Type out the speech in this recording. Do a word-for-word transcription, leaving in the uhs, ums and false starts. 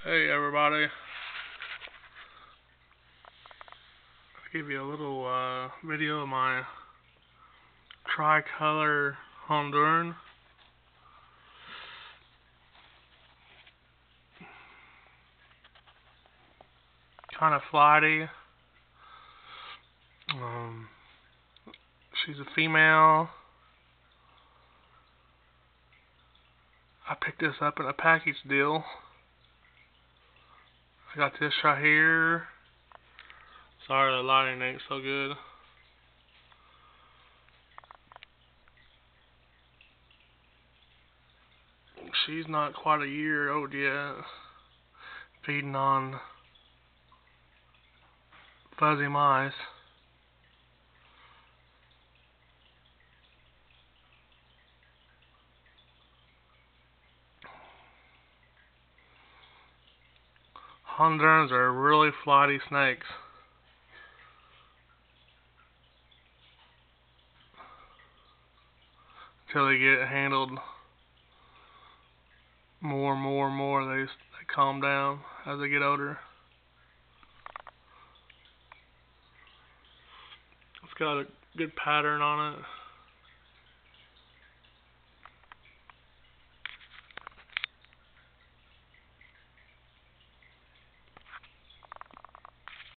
Hey everybody, I'll give you a little uh, video of my tricolor honduran. Kind of flighty. Um, she's a female. I picked this up in a package deal. I got this right here. Sorry the lighting ain't so good. She's not quite a year old yet. Feeding on fuzzy mice. Hondurans are really flighty snakes. Until they get handled more and more and more, they, they calm down as they get older. It's got a good pattern on it.